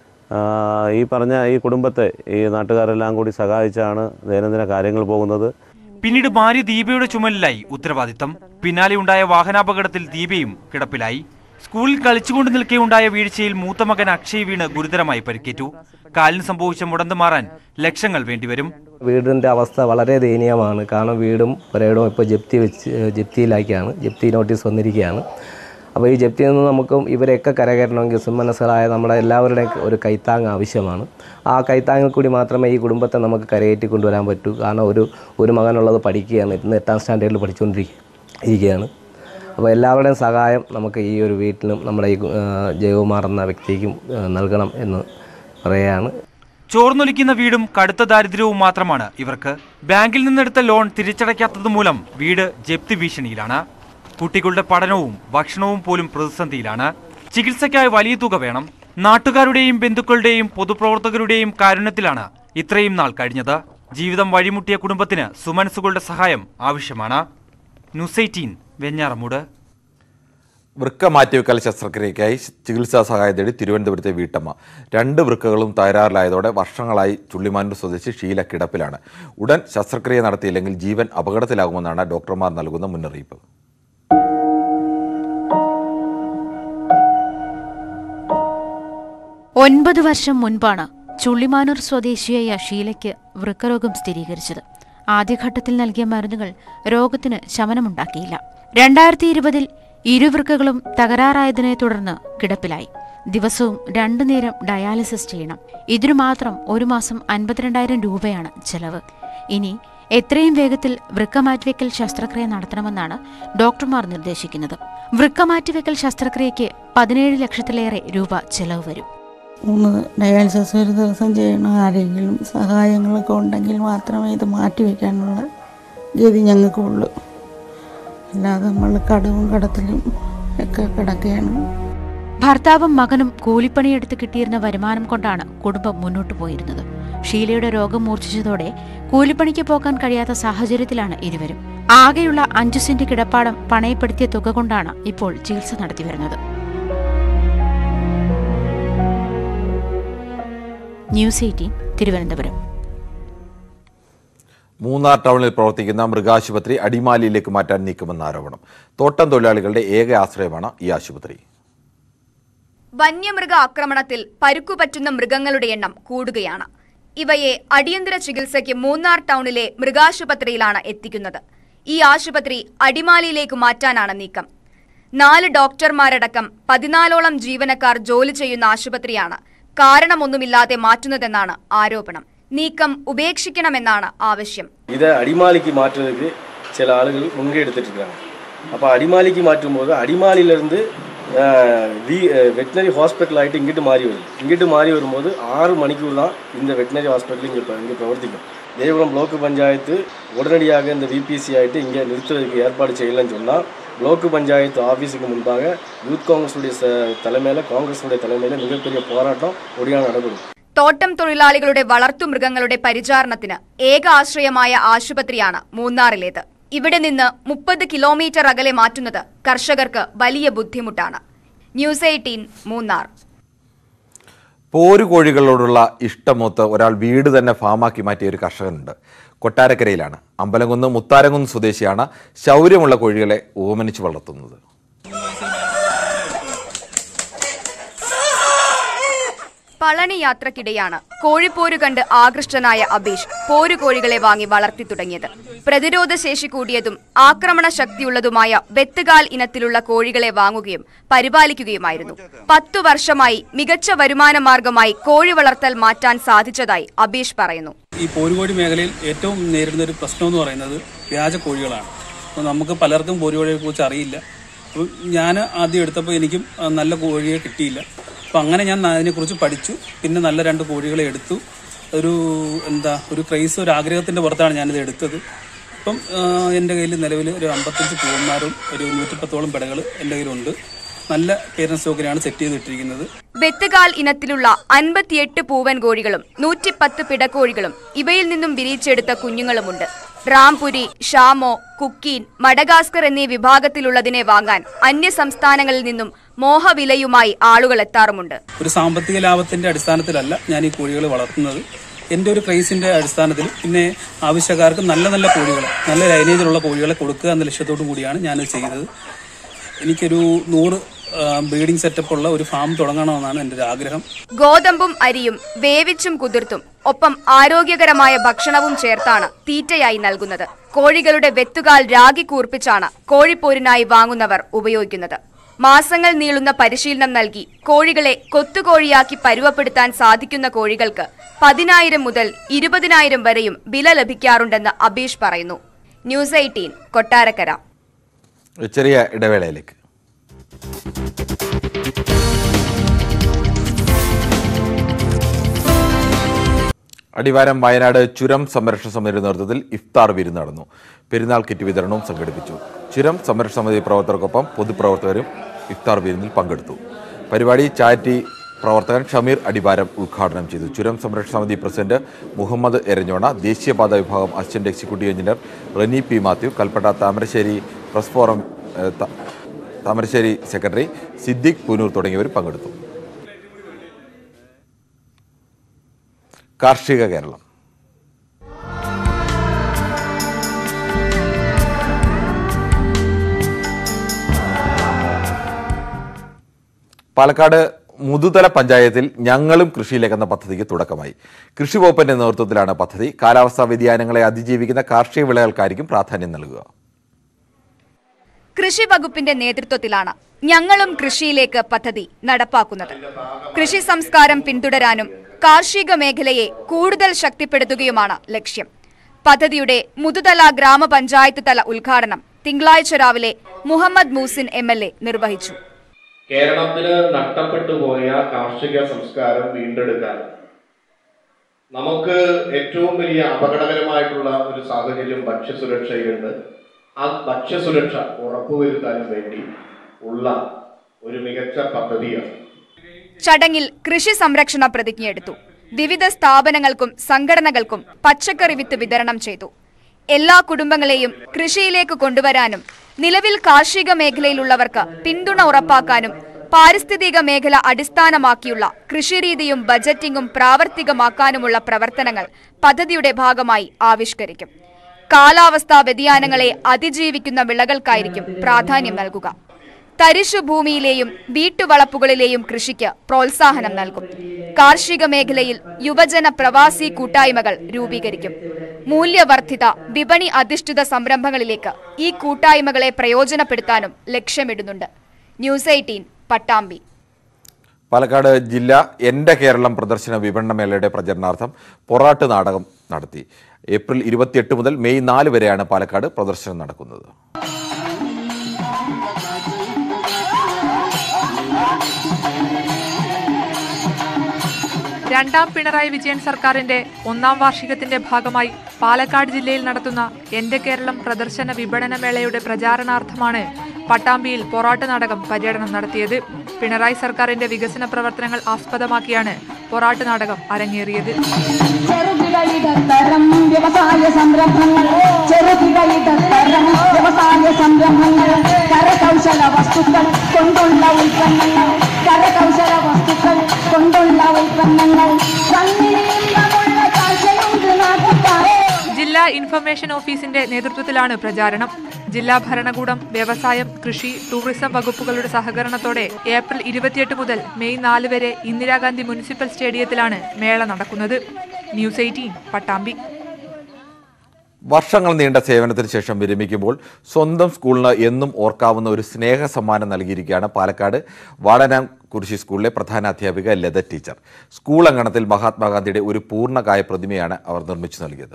ഈ കുടുംബത്തെ ഈ നാട്ടുകാരെല്ലാം കൂടി സഹായിച്ചാണ് ദൈനംദിന കാര്യങ്ങൾ പോകുന്നത്. പിന്നീട് ഭാര്യ ദീപയുടെ ചുമലിലായി ഉത്തരവാദിത്തം. പിന്നാലെ ഉണ്ടായ വാഹനാപകടത്തിൽ ദീപയും കിടപ്പിലായി. സ്കൂളിൽ കളിച്ചുകൊണ്ട് നിൽക്കെ ഉണ്ടായ വീഴ്ചയിൽ മൂത്ത മകൻ അക്ഷയ് വീണ് ഗുരുതരമായി പരിക്കേറ്റു. കാലിന് സംഭവിച്ച മുടന്ത് മാറാൻ ലക്ഷങ്ങൾ വേണ്ടിവരും. വീടിൻ്റെ അവസ്ഥ വളരെ ദയനീയമാണ്. കാരണം വീടും പുരയിടവും ഇപ്പോൾ ജപ്തിയിലേക്കാണ്, ജപ്തി നോട്ടീസ് വന്നിരിക്കുകയാണ്. അപ്പോൾ ഈ ജപ്തിയിൽ നിന്ന് നമുക്കും ഇവരെയൊക്കെ കരകയറണമെങ്കിൽ സുമനസ്സരായ നമ്മുടെ എല്ലാവരുടെയും ഒരു കൈത്താങ് ആവശ്യമാണ്. ആ കൈത്താങ്ങിൽ കൂടി മാത്രമേ ഈ കുടുംബത്തെ നമുക്ക് കരകയറ്റി കൊണ്ടുവരാൻ പറ്റൂ. കാരണം ഒരു മകനുള്ളത് പഠിക്കുകയാണ്, ഇന്ന് 8ാം സ്റ്റാൻഡേർഡിൽ പഠിച്ചുകൊണ്ടിരിക്കുകയാണ്. അപ്പോൾ എല്ലാവരുടെയും സഹായം നമുക്ക് ഈ ഒരു വീട്ടിലും നമ്മുടെ ഈ ജയകുമാർ എന്ന വ്യക്തിക്കും നൽകണം എന്ന് പറയുകയാണ്. ചോർന്നൊലിക്കുന്ന വീടും കടുത്ത ദാരിദ്ര്യവും മാത്രമാണ് ഇവർക്ക്. ബാങ്കിൽ നിന്നെടുത്ത ലോൺ തിരിച്ചടയ്ക്കാത്തത് മൂലം വീട് ജപ്തി ഭീഷണിയിലാണ്. കുട്ടികളുടെ പഠനവും ഭക്ഷണവും പോലും പ്രതിസന്ധിയിലാണ്. ചികിത്സയ്ക്കായി വലിയ തുക വേണം. നാട്ടുകാരുടെയും ബന്ധുക്കളുടെയും പൊതുപ്രവർത്തകരുടെയും കാരുണ്യത്തിലാണ് ഇത്രയും നാൾ കഴിഞ്ഞത്. ജീവിതം വഴിമുട്ടിയ കുടുംബത്തിന് സുമനസ്സുകളുടെ സഹായം ആവശ്യമാണ്. ന്യൂസ് 18 വെഞ്ഞാറമൂട്. വൃക്ക മാറ്റിവെക്കൽ ശസ്ത്രക്രിയയ്ക്കായി ചികിത്സാ സഹായം തേടി തിരുവനന്തപുരത്തെ വീട്ടമ്മ. 2 വൃക്കകളും തകരാറിലായതോടെ വർഷങ്ങളായി ചുള്ളിമാനൂർ സ്വദേശി ഷീല കിടപ്പിലാണ്. ഉടൻ ശസ്ത്രക്രിയ നടത്തിയില്ലെങ്കിൽ ജീവൻ അപകടത്തിലാകുമെന്നാണ് ഡോക്ടർമാർ നൽകുന്ന മുന്നറിയിപ്പ്. ഒൻപത് വർഷം മുൻപാണ് ചുള്ളിമാനൂർ സ്വദേശിയായ ഷീലയ്ക്ക് വൃക്കരോഗം സ്ഥിരീകരിച്ചത്. ആദ്യഘട്ടത്തിൽ നൽകിയ മരുന്നുകൾ രോഗത്തിന് ശമനമുണ്ടാക്കിയില്ല. 2020 ഇരുവൃക്കകളും തകരാറായതിനെ തുടർന്ന് കിടപ്പിലായി. ദിവസവും 2 നേരം ഡയാലിസിസ് ചെയ്യണം. ഇതിനു മാത്രം ഒരു മാസം 52,000 രൂപയാണ് ചെലവ്. ഇനി എത്രയും വേഗത്തിൽ വൃക്കമാറ്റിവെക്കൽ ശസ്ത്രക്രിയ നടത്തണമെന്നാണ് ഡോക്ടർമാർ നിർദ്ദേശിക്കുന്നത്. വൃക്കമാറ്റിവെക്കൽ ശസ്ത്രക്രിയയ്ക്ക് 17 ലക്ഷത്തിലേറെ രൂപ ചെലവ് വരും. 3 ഡയാലിസിസ് ഒരു ദിവസം ചെയ്യണം. ആരെങ്കിലും സഹായങ്ങളൊക്കെ ഉണ്ടെങ്കിൽ മാത്രമേ ഇത് മാറ്റിവെക്കാനുള്ള ഗതി ഞങ്ങൾക്കുള്ളൂ. അല്ലാതെ നമ്മൾ കടവും കടത്തിലും ഒക്കെ കിടക്കുകയാണ്. ഭർത്താവും മകനും കൂലിപ്പണിയെടുത്ത് കിട്ടിയിരുന്ന വരുമാനം കൊണ്ടാണ് കുടുംബം മുന്നോട്ടു പോയിരുന്നത്. ഷീലയുടെ രോഗം മൂർച്ഛിച്ചതോടെ കൂലിപ്പണിക്ക് പോകാൻ കഴിയാത്ത സാഹചര്യത്തിലാണ് ഇരുവരും. ആകെയുള്ള 5 സെന്റ് കിടപ്പാടം പണയപ്പെടുത്തിയ തുക കൊണ്ടാണ് ഇപ്പോൾ ചികിത്സ നടത്തിവരുന്നത്. ന്യൂസ് 18 തിരുവനന്തപുരം. മൂന്നാർ ടൗണിൽ പ്രവർത്തിക്കുന്ന മൃഗാശുപത്രി അടിമാലിയിലേക്ക് മാറ്റാൻ നീക്കുമെന്ന ആരോപണം. തോട്ടം തൊഴിലാളികളുടെ ഏക ആശ്രയമാണ് ഈ ആശുപത്രി. വന്യമൃഗ ആക്രമണത്തിൽ പരുക്കുപറ്റുന്ന മൃഗങ്ങളുടെ എണ്ണം കൂടുകയാണ്. ഇവയെ അടിയന്തര ചികിത്സയ്ക്ക് മൂന്നാർ ടൗണിലെ മൃഗാശുപത്രിയിലാണ് എത്തിക്കുന്നത്. ഈ ആശുപത്രി അടിമാലിയിലേക്ക് മാറ്റാനാണ് നീക്കം. 4 ഡോക്ടർമാരടക്കം 14ഓളം ജീവനക്കാർ ജോലി ചെയ്യുന്ന ആശുപത്രിയാണ് കാരണമൊന്നുമില്ലാതെ മാറ്റുന്നതെന്നാണ് ആരോപണം. നീക്കം ഉപേക്ഷിക്കണമെന്നാണ് ആവശ്യം. ഇത് അടിമാലിക്ക് മാറ്റുന്നതിന് ചില ആളുകൾ മുൻകൈ എടുത്തിട്ടിരിക്കുകയാണ്. അപ്പോൾ അടിമാലിക്ക് മാറ്റുമ്പോൾ അടിമാലിയിലിருந்து വെറ്റിനറി ഹോസ്പിറ്റലായിട്ട് ഇങ്ങോട്ട് മാറി വരുമ്പോൾ 6 മണിക്കൂർ தான் இந்த வெட்டினரி ஹாஸ்பிட்டல் இங்கே பிரவர்த்திக்கும். தேவகுளம் பிளாக் பஞ்சாயத்து உடனடியாக இந்த விபிசி ஆகிட்டு இங்கே நிறுத்துவதற்கு ஏற்பாடு செய்யலன்னு சொன்னால் பிளாக் பஞ்சாயத்து ஆஃபீஸுக்கு முன்பாக யூத் காங்கிரஸுடைய தலைமையில் காங்கிரஸுடைய தலைமையில் மிகப்பெரிய போராட்டம் ஒடியாக நடக்கும். തോട്ടം തൊഴിലാളികളുടെ വളർത്തുമൃഗങ്ങളുടെ പരിചാരണത്തിന് ഏക ആശ്രയമായ ആശുപത്രിയാണ് മൂന്നാറിലേത്. ഇവിടെ നിന്ന് 30 കിലോമീറ്റർ അകലെ മാറ്റുന്നത് കർഷകർക്ക് വലിയ ബുദ്ധിമുട്ടാണ്. ന്യൂസ് 18 മൂന്നാർ. പോരുകോഴികളോടുള്ള ഇഷ്ടമൊത്ത് ഒരാൾ വീട് തന്നെ ഫാമാക്കി മാറ്റിയ ഒരു കർഷകനുണ്ട്. കൊട്ടാരക്കരയിലാണ്. അമ്പലംകുന്ന് മുത്താരംകുന്ന് സ്വദേശിയാണ് ശൗര്യമുള്ള കോഴികളെ ഓമനിച്ച് വളർത്തുന്നത്. പളനി യാത്രക്കിടെയാണ് കോഴിപ്പോര് കണ്ട് ആകൃഷ്ടനായ അബീഷ് പോരുകോഴികളെ വാങ്ങി വളർത്തി തുടങ്ങിയത്. പ്രതിരോധ ശേഷി കൂടിയതും ആക്രമണ ശക്തിയുള്ളതുമായ വെത്തുകാൽ ഇനത്തിലുള്ള കോഴികളെ വാങ്ങുകയും പരിപാലിക്കുകയുമായിരുന്നു. 10 വർഷമായി മികച്ച വരുമാന മാർഗമായി കോഴി വളർത്തൽ മാറ്റാൻ സാധിച്ചതായി അബീഷ് പറയുന്നു. ഈ പോരുകോഴി മേഖലയിൽ ഏറ്റവും നേരിടുന്ന ഒരു പ്രശ്നം എന്ന് പറയുന്നത് വ്യാജ കോഴികളാണ്. അപ്പോൾ നമുക്ക് പലർക്കും പോരുകോഴിയെ കുറിച്ച് അറിയില്ല. അപ്പോൾ ഞാൻ ആദ്യം എടുത്തപ്പോൾ എനിക്കും നല്ല കോഴിയെ കിട്ടിയില്ല. അപ്പോൾ അങ്ങനെ ഞാൻ അതിനെക്കുറിച്ച് പഠിച്ചു. പിന്നെ നല്ല 2 കോഴികളെ എടുത്തു. ഒരു ക്രൈസ്, ഒരു ആഗ്രഹത്തിൻ്റെ പുറത്താണ് ഞാനിത് എടുത്തത്. ഇപ്പം എൻ്റെ കയ്യിൽ നിലവിൽ ഒരു 55 പൂവന്മാരും ഒരു 110ഓളം പെടകൾ എൻ്റെ കയ്യിലുണ്ട്. നല്ല പേരൻസ് സ്റ്റോക്കിനാണ് സെറ്റ് ചെയ്തിട്ടിരിക്കുന്നത്. വെത്തുകാൽ ഇനത്തിലുള്ള 58 പൂവൻ കോഴികളും 110 പിടക്കോഴികളും ഇവയിൽ നിന്നും വിരിയിച്ചെടുത്ത കുഞ്ഞുങ്ങളുമുണ്ട്. റാംപുരി, ഷാമോ, കുക്കീൻ, മഡഗാസ്കർ എന്നീ വിഭാഗത്തിലുള്ളതിനെ വാങ്ങാൻ അന്യ സംസ്ഥാനങ്ങളിൽ നിന്നും മോഹവിലയുമായി ആളുകൾ എത്താറുമുണ്ട്. ഒരു സാമ്പത്തിക ലാഭത്തിന്റെ അടിസ്ഥാനത്തിലല്ല ഞാൻ ഈ കോഴികളെ വളർത്തുന്നത്. എൻ്റെ ഒരു ക്രൈസിന്റെ അടിസ്ഥാനത്തിൽ പിന്നെ ആവശ്യക്കാർക്ക് നല്ല നല്ല കോഴികളെ, നല്ല ലൈനേജിലുള്ള കോഴികളെ കൊടുക്കുക എന്ന ലക്ഷ്യത്തോടു കൂടിയാണ് ഞാനത് ചെയ്തത്. എനിക്കൊരു 100 ബ്രീഡിംഗ് സെറ്റപ്പ് ഉള്ള ഒരു ഫാം തുടങ്ങണമെന്നാണ് എൻ്റെ ഒരു ആഗ്രഹം. ഗോതമ്പും അരിയും വേവിച്ചും കുതിർത്തും ഒപ്പം ആരോഗ്യകരമായ ഭക്ഷണവും ചേർത്താണ് തീറ്റയായി നൽകുന്നത്. കോഴികളുടെ വെത്തുകാൽ രാഗി കൂർപ്പിച്ചാണ് കോഴിപ്പോരിനായി വാങ്ങുന്നവർ ഉപയോഗിക്കുന്നത്. മാസങ്ങൾ നീളുന്ന പരിശീലനം നൽകി കോഴികളെ കൊത്തുകോഴിയാക്കി പരുവപ്പെടുത്താൻ സാധിക്കുന്ന കോഴികൾക്ക് 10,000 മുതൽ 20,000 വരെയും വില ലഭിക്കാറുണ്ടെന്ന് അബീഷ് പറയുന്നു. ന്യൂസ് 18 കൊട്ടാരക്കര. ചെറിയ ഇടവേളയിലേക്ക്. അടിവാരം വയനാട് ചുരം സംരക്ഷണ സമിതിയുടെ നേതൃത്വത്തിൽ ഇഫ്താർ വിരുന്ന് നടന്നു. പെരുന്നാൾ കിറ്റ് വിതരണവും സംഘടിപ്പിച്ചു. ചുരം സംരക്ഷണ സമിതി പ്രവർത്തകർക്കൊപ്പം പൊതുപ്രവർത്തകരും ഇഫ്താർ വിരുന്നിൽ പങ്കെടുത്തു. പരിപാടി ചാരിറ്റി പ്രവർത്തകൻ ഷമീർ അടിവാരം ഉദ്ഘാടനം ചെയ്തു. ചുരം സംരക്ഷണ സമിതി പ്രസിഡന്റ് മുഹമ്മദ് എരഞ്ഞോണ, ദേശീയപാത വിഭാഗം assistant executive engineer Reni P Mathew, Kalpetta Thamarassery press forum Thamarassery secretary Siddique Poonoor തുടങ്ങിയവർ പങ്കെടുത്തു. കാർഷിക കേരളം. പാലക്കാട് മുതുതല പഞ്ചായത്തിൽ ഞങ്ങളും കൃഷിയിലേക്കെന്ന പദ്ധതിക്ക് തുടക്കമായി. കൃഷി വകുപ്പിന്റെ നേതൃത്വത്തിലാണ് പദ്ധതി. കാലാവസ്ഥാ വ്യതിയാനങ്ങളെ അതിജീവിക്കുന്ന കാർഷിക വിളകൾക്കായിരിക്കും പ്രാധാന്യം നൽകുക. കൃഷി വകുപ്പിന്റെ നേതൃത്വത്തിലാണ് ഞങ്ങളും കൃഷിയിലേക്ക് പദ്ധതി നടപ്പാക്കുന്നത്. കൃഷി സംസ്കാരം പിന്തുടരാനും കാർഷിക മേഖലയെ കൂടുതൽ ശക്തിപ്പെടുത്തുകയുമാണ് ലക്ഷ്യം. പദ്ധതിയുടെ മുതുതല ഗ്രാമപഞ്ചായത്ത് തല ഉദ്ഘാടനം തിങ്കളാഴ്ച രാവിലെ മുഹമ്മദ് മൂസിൻ MLA നിർവഹിച്ചു. കേരളത്തിന് നഷ്ടപ്പെട്ടു പോയ കാർഷിക സംസ്കാരം വീണ്ടെടുക്കാൻ നമുക്ക് ഏറ്റവും വലിയ അപകടകരമായിട്ടുള്ള ഒരു സാഹചര്യം ഭക്ഷ്യസുരക്ഷയിലുണ്ട്. ആ ഭക്ഷ്യസുരക്ഷ ഉറപ്പുവരുത്താനും വേണ്ടി ഉള്ള ഒരു മികച്ച പദ്ധതിയാണ്. ചടങ്ങിൽ കൃഷി സംരക്ഷണ പ്രതിജ്ഞയെടുത്തു. വിവിധ സ്ഥാപനങ്ങൾക്കും സംഘടനകൾക്കും പച്ചക്കറി വിത്ത് വിതരണം ചെയ്തു. എല്ലാ കുടുംബങ്ങളെയും കൃഷിയിലേക്ക് കൊണ്ടുവരാനും നിലവിൽ കാർഷിക മേഖലയിലുള്ളവർക്ക് പിന്തുണ ഉറപ്പാക്കാനും പാരിസ്ഥിതിക മേഖല അടിസ്ഥാനമാക്കിയുള്ള കൃഷിരീതിയും ബജറ്റിംഗും പ്രാവർത്തികമാക്കാനുമുള്ള പ്രവർത്തനങ്ങൾ പദ്ധതിയുടെ ഭാഗമായി ആവിഷ്കരിക്കും. കാലാവസ്ഥാ വ്യതിയാനങ്ങളെ അതിജീവിക്കുന്ന വിളകൾക്കായിരിക്കും പ്രാധാന്യം നൽകുക. തരിശു ഭൂമിയിലെയും വീട്ടുവളപ്പുകളിലെയും കൃഷിക്ക് പ്രോത്സാഹനം നൽകും. കാർഷിക മേഖലയിൽ യുവജന പ്രവാസി കൂട്ടായ്മകൾ രൂപീകരിക്കും. മൂല്യവർദ്ധിത വിപണി അധിഷ്ഠിത സംരംഭങ്ങളിലേക്ക് ഈ കൂട്ടായ്മകളെ പ്രയോജനപ്പെടുത്താനും ലക്ഷ്യമിടുന്നുണ്ട്. ന്യൂസ് 18 പട്ടാമ്പി. പാലക്കാട് ജില്ല എന്റെ കേരളം പ്രദർശന വിപണന മേളയുടെ പ്രചരണാർത്ഥം പൊറാട്ട് നാടകം നടത്തി. ഏപ്രിൽ 28 മുതൽ മെയ് 4 വരെയാണ് പാലക്കാട് പ്രദർശനം നടക്കുന്നത്. രണ്ടാം പിണറായി വിജയൻ സർക്കാരിന്റെ 1ാം വാർഷികത്തിന്റെ ഭാഗമായി പാലക്കാട് ജില്ലയിൽ നടത്തുന്ന എന്റെ കേരളം പ്രദർശന വിപണന മേളയുടെ പ്രചാരണാർത്ഥമാണ് പട്ടാമ്പിയിൽ പൊറാട്ട് നാടകം പര്യടനം നടത്തിയത്. പിണറായി സർക്കാരിന്റെ വികസന പ്രവർത്തനങ്ങൾ ആസ്പദമാക്കിയാണ് പൊറാട്ട് നാടകം അരങ്ങേറിയത്. വ്യവസായ സംരംഭങ്ങൾ, വ്യവസായ സംരംഭങ്ങൾ, കരകൗശല വസ്തുക്കൾ കൊണ്ടുള്ള ഉൽപ്പന്നങ്ങൾ, കരകൗശല വസ്തുക്കൾ കൊണ്ടുള്ള ഉൽപ്പന്നങ്ങൾ, ജില്ലാ ഇൻഫോ ഇൻഫർമേഷൻ ഓഫീസിന്റെ നേതൃത്വത്തിലാണ് പ്രചാരണം. ജില്ലാ ഭരണകൂടം, വ്യവസായം, കൃഷി, ടൂറിസം വകുപ്പുകളുടെ സഹകരണത്തോടെ ഏപ്രിൽ 28 മുതൽ മെയ് 4 വരെ ഇന്ദിരാഗാന്ധി മുനിസിപ്പൽ സ്റ്റേഡിയത്തിലാണ് മേള നടക്കുന്നത്. ന്യൂസ് 18 പട്ടാമ്പി. വർഷങ്ങൾ നീണ്ട സേവനത്തിന് ശേഷം വിരമിക്കുമ്പോൾ സ്വന്തം സ്കൂളിന് എന്നും ഓർക്കാവുന്ന ഒരു സ്നേഹ സമ്മാനം നൽകിയിരിക്കുകയാണ് പാലക്കാട് വാടനാംകുരിശി സ്കൂളിലെ പ്രധാന അധ്യാപിക ലത ടീച്ചർ. സ്കൂൾ അങ്കണത്തിൽ മഹാത്മാഗാന്ധിയുടെ ഒരു പൂർണ്ണകായ പ്രതിമയാണ് അവർ നിർമ്മിച്ചു നൽകിയത്.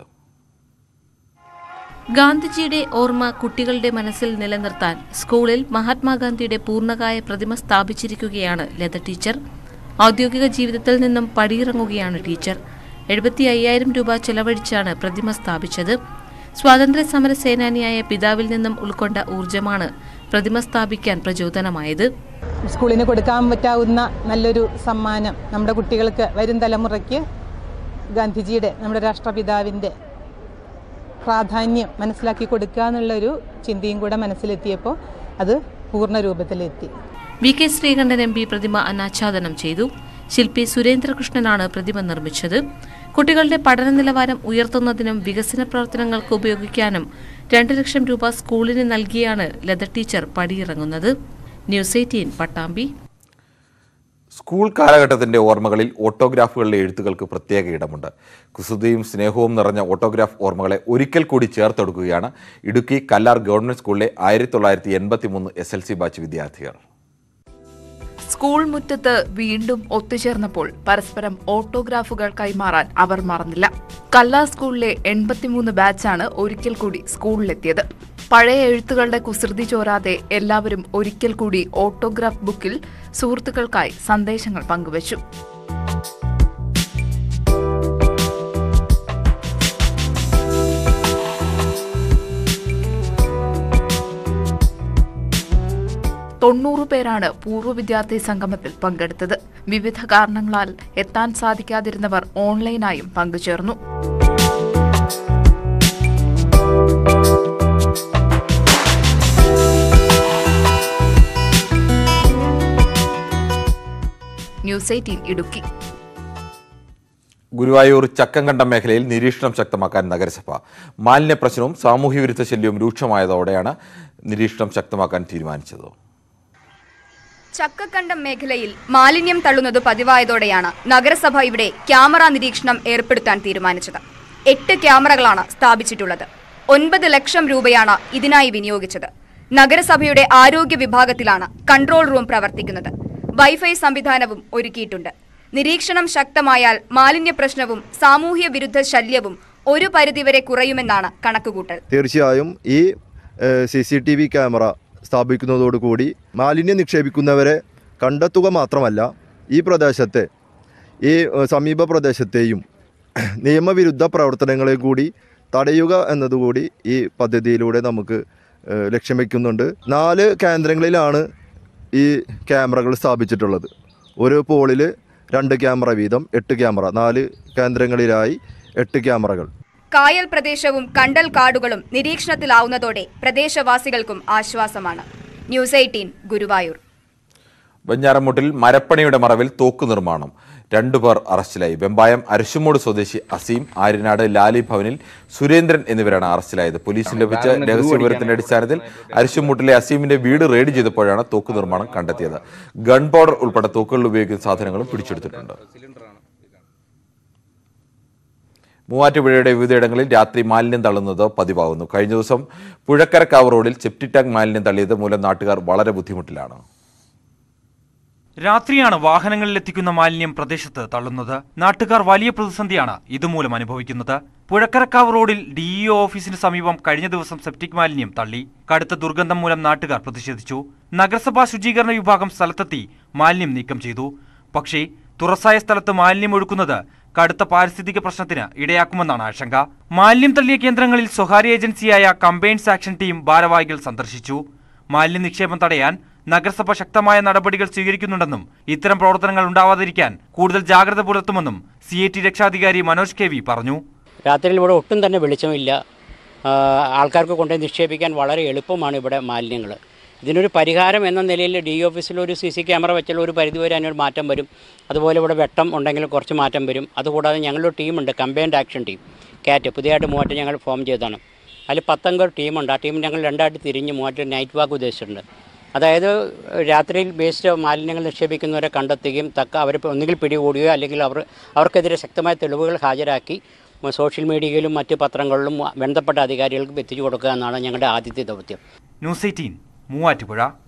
ഗാന്ധിജിയുടെ ഓർമ്മ കുട്ടികളുടെ മനസ്സിൽ നിലനിർത്താൻ സ്കൂളിൽ മഹാത്മാഗാന്ധിയുടെ പൂർണ്ണകായ പ്രതിമ സ്ഥാപിച്ചിരിക്കുകയാണ് ലത ടീച്ചർ. ഔദ്യോഗിക ജീവിതത്തിൽ നിന്നും പടിയിറങ്ങുകയാണ് ടീച്ചർ. 75,000 രൂപ ചെലവഴിച്ചാണ് പ്രതിമ സ്ഥാപിച്ചത്. സ്വാതന്ത്ര്യ സമര സേനാനിയായ പിതാവിൽ നിന്നും ഉൾക്കൊണ്ട ഊർജ്ജമാണ് പ്രതിമ സ്ഥാപിക്കാൻ പ്രചോദനമായത്. സ്കൂളിന് കൊടുക്കാൻ പറ്റാവുന്ന നല്ലൊരു സമ്മാനം നമ്മുടെ കുട്ടികൾക്ക്, വരും തലമുറയ്ക്ക് ഗാന്ധിജിയുടെ, നമ്മുടെ രാഷ്ട്രപിതാവിൻ്റെ പ്രാധാന്യം മനസ്സിലാക്കി കൊടുക്കുക എന്നുള്ളൊരു ചിന്തയും കൂടെ മനസ്സിലെത്തിയപ്പോൾ അത് പൂർണ്ണ രൂപത്തിലെത്തി. വി.കെ. ശ്രീകണ്ഠൻ MP പ്രതിമ അനാച്ഛാദനം ചെയ്തു. ശില്പി സുരേന്ദ്രകൃഷ്ണനാണ് പ്രതിമ നിർമ്മിച്ചത്. കുട്ടികളുടെ പഠന നിലവാരം ഉയർത്തുന്നതിനും വികസന പ്രവർത്തനങ്ങൾക്ക് ഉപയോഗിക്കാനും 2 ലക്ഷം രൂപ സ്കൂളിന് നൽകിയാണ് ലത ടീച്ചർ പടിയിറങ്ങുന്നത്. ന്യൂസ് 18 പട്ടാമ്പി. സ്കൂൾ കാലഘട്ടത്തിന്റെ ഓർമ്മകളിൽ ഓട്ടോഗ്രാഫുകളിലെ എഴുത്തുകൾക്ക് പ്രത്യേക ഇടമുണ്ട്. കുസൃതിയും സ്നേഹവും നിറഞ്ഞ ഓട്ടോഗ്രാഫ് ഓർമ്മകളെ ഒരിക്കൽ കൂടി ചേർത്തെടുക്കുകയാണ് ഇടുക്കി കല്ലാർ ഗവൺമെന്റ് സ്കൂളിലെ 1983 SLC ബാച്ച് വിദ്യാർത്ഥികൾ. സ്കൂൾ മുറ്റത്ത് വീണ്ടും ഒത്തുചേർന്നപ്പോൾ പരസ്പരം ഓട്ടോഗ്രാഫുകൾ കൈമാറാൻ അവർ മറന്നില്ല. കല്ലാർ സ്കൂളിലെ 83 ബാച്ചാണ് ഒരിക്കൽ കൂടി സ്കൂളിലെത്തിയത്. പഴയ എഴുത്തുകളുടെ കുസൃതി ചോരാതെ എല്ലാവരും ഒരിക്കൽ കൂടി ഓട്ടോഗ്രാഫ് ബുക്കിൽ സുഹൃത്തുക്കൾക്കായി സന്ദേശങ്ങൾ പങ്കുവച്ചു. പേരാണ് പൂർവ്വ വിദ്യാർത്ഥി സംഗമത്തിൽ പങ്കെടുത്തത്. വിവിധ കാരണങ്ങളാൽ എത്താൻ സാധിക്കാതിരുന്നവർ ഓൺലൈനായും പങ്കുചേർന്നു. ന്യൂസ് 18 ഇടുക്കി. ഗുരുവായൂർ ചക്കങ്കണ്ടം മേഖലയിൽ നിരീക്ഷണം ശക്തമാക്കാൻ നഗരസഭ. മാലിന്യ പ്രശ്നവും സാമൂഹ്യ വിരുദ്ധ ശല്യവും രൂക്ഷമായതോടെയാണ് നിരീക്ഷണം ശക്തമാക്കാൻ തീരുമാനിച്ചത്. ചക്കക്കണ്ടം മേഖലയിൽ മാലിന്യം തള്ളുന്നത് പതിവായതോടെയാണ് നഗരസഭ ഇവിടെ ക്യാമറ നിരീക്ഷണം ഏർപ്പെടുത്താൻ തീരുമാനിച്ചത്. 8 ക്യാമറകളാണ് സ്ഥാപിച്ചിട്ടുള്ളത്. 9 ലക്ഷം രൂപയാണ് ഇതിനായി വിനിയോഗിച്ചത്. നഗരസഭയുടെ ആരോഗ്യ വിഭാഗത്തിലാണ് കൺട്രോൾ റൂം പ്രവർത്തിക്കുന്നത്. വൈഫൈ സംവിധാനവും ഒരുക്കിയിട്ടുണ്ട്. നിരീക്ഷണം ശക്തമായാൽ മാലിന്യ പ്രശ്നവും സാമൂഹ്യ വിരുദ്ധ ശല്യവും ഒരു പരിധിവരെ കുറയുമെന്നാണ് കണക്കുകൂട്ടൽ. തീർച്ചയായും ഈ CCTV ക്യാമറ സ്ഥാപിക്കുന്നതോടുകൂടി മാലിന്യം നിക്ഷേപിക്കുന്നവരെ കണ്ടെത്തുക മാത്രമല്ല, ഈ പ്രദേശത്തെ, ഈ സമീപ പ്രദേശത്തെയും നിയമവിരുദ്ധ പ്രവർത്തനങ്ങളെ കൂടി തടയുക എന്നതുകൂടി ഈ പദ്ധതിയിലൂടെ നമുക്ക് ലക്ഷ്യം വയ്ക്കുന്നുണ്ട്. 4 കേന്ദ്രങ്ങളിലാണ് ഈ ക്യാമറകൾ സ്ഥാപിച്ചിട്ടുള്ളത്. ഒരു പോളിൽ 2 ക്യാമറ വീതം 8 ക്യാമറ, 4 കേന്ദ്രങ്ങളിലായി 8 ക്യാമറകൾ. കായൽ പ്രദേശവും കണ്ടൽ കാടുകളും നിരീക്ഷണത്തിലാവുന്നതോടെ പ്രദേശവാസികൾക്കും ആശ്വാസമാണ്. ന്യൂസ് 18 ഗുരുവായൂർ. വെഞ്ഞാറമൂട്ടിൽ മരപ്പണിയുടെ മറവിൽ തോക്ക് നിർമ്മാണം. 2 പേർ അറസ്റ്റിലായി. വെമ്പായം അരശുമൂട് സ്വദേശി അസീം, ആര്യനാട് ലാലി ഭവനിൽ സുരേന്ദ്രൻ എന്നിവരാണ് അറസ്റ്റിലായത്. പോലീസിന് ലഭിച്ച രഹസ്യവിവരത്തിന്റെ അടിസ്ഥാനത്തിൽ അരശുമൂട്ടിലെ അസീമിന്റെ വീട് റെയ്ഡ് ചെയ്തപ്പോഴാണ് തോക്ക് നിർമ്മാണം കണ്ടെത്തിയത്. ഗൺ പൗഡർ ഉൾപ്പെടെ തോക്കുകളിൽ ഉപയോഗിക്കുന്ന സാധനങ്ങളും പിടിച്ചെടുത്തിട്ടുണ്ട്. മൂവാറ്റുപുഴയുടെ വിവിധയിടങ്ങളിൽ രാത്രി മാലിന്യം തള്ളുന്നത് പതിവാകുന്നു. കഴിഞ്ഞ ദിവസം പുഴക്കരക്കാവ് റോഡിൽ സെപ്റ്റി ടാങ്ക് മാലിന്യം തള്ളിയത് മൂലം നാട്ടുകാർ വളരെ ബുദ്ധിമുട്ടിലാണ്. രാത്രിയാണ് വാഹനങ്ങളിലെത്തിക്കുന്ന മാലിന്യം പ്രദേശത്ത് തള്ളുന്നത്. നാട്ടുകാർ വലിയ പ്രതിസന്ധിയാണ് ഇതുമൂലം അനുഭവിക്കുന്നത്. പുഴക്കരക്കാവ് റോഡിൽ DEO ഓഫീസിന് സമീപം കഴിഞ്ഞ ദിവസം സെപ്റ്റിക് മാലിന്യം തള്ളി. കടുത്ത ദുർഗന്ധം മൂലം നാട്ടുകാർ പ്രതിഷേധിച്ചു. നഗരസഭാ ശുചീകരണ വിഭാഗം സ്ഥലത്തെത്തി മാലിന്യം നീക്കം ചെയ്തു. പക്ഷേ തുറസായ സ്ഥലത്ത് മാലിന്യം ഒഴുക്കുന്നത് കടുത്ത പാരിസ്ഥിതിക പ്രശ്നത്തിന് ഇടയാക്കുമെന്നാണ് ആശങ്ക. മാലിന്യം തള്ളിയ കേന്ദ്രങ്ങളിൽ സ്വകാര്യ ഏജൻസിയായ കമ്പൈൻസ് ആക്ഷൻ ടീം ഭാരവാഹികൾ സന്ദർശിച്ചു. മാലിന്യ നിക്ഷേപം തടയാൻ നഗരസഭ ശക്തമായ നടപടികൾ സ്വീകരിക്കുന്നുണ്ടെന്നും ഇത്തരം പ്രവർത്തനങ്ങൾ ഉണ്ടാവാതിരിക്കാൻ കൂടുതൽ ജാഗ്രത പുലർത്തുമെന്നും CAT രക്ഷാധികാരി മനോജ് KV പറഞ്ഞു. രാത്രിയിൽ ഇവിടെ ഒട്ടും തന്നെ വെളിച്ചമില്ല. ആൾക്കാർക്ക് കൊണ്ടുപോയി നിക്ഷേപിക്കാൻ വളരെ എളുപ്പമാണ് ഇവിടെ മാലിന്യങ്ങൾ. ഇതിനൊരു പരിഹാരം എന്ന നിലയിൽ DEO ഓഫീസിൽ ഒരു CC ക്യാമറ വെച്ചാൽ ഒരു പരിധിവരെ അതിനൊരു മാറ്റം വരും. അതുപോലെ ഇവിടെ വെട്ടം ഉണ്ടെങ്കിൽ കുറച്ച് മാറ്റം വരും. അതുകൂടാതെ ഞങ്ങളുടെ ടീമുണ്ട്, കമ്പൈൻഡ് ആക്ഷൻ ടീം. കാറ്റ് പുതിയതായിട്ട് മൂവാറ്റ് ഞങ്ങൾ ഫോം ചെയ്തതാണ്. അതിൽ 10 അംഗ ടീമുണ്ട്. ആ ടീം ഞങ്ങൾ 2ആയിട്ട് തിരിഞ്ഞ് മൂവാറ്റ് നൈറ്റ് വാക്ക് ഉദ്ദേശിച്ചിട്ടുണ്ട്. അതായത് രാത്രിയിൽ വേസ്റ്റ് മാലിന്യങ്ങൾ നിക്ഷേപിക്കുന്നവരെ കണ്ടെത്തുകയും അവരെ ഒന്നുകിൽ പിടികൂടുകയോ അല്ലെങ്കിൽ അവർക്കെതിരെ ശക്തമായ തെളിവുകൾ ഹാജരാക്കി സോഷ്യൽ മീഡിയയിലും മറ്റ് പത്രങ്ങളിലും ബന്ധപ്പെട്ട അധികാരികൾക്ക് എത്തിച്ചു കൊടുക്കുക എന്നാണ് ഞങ്ങളുടെ ആദ്യത്തെ ദൗത്യം. ന്യൂസ് 18 മൂവാറ്റുപുഴ.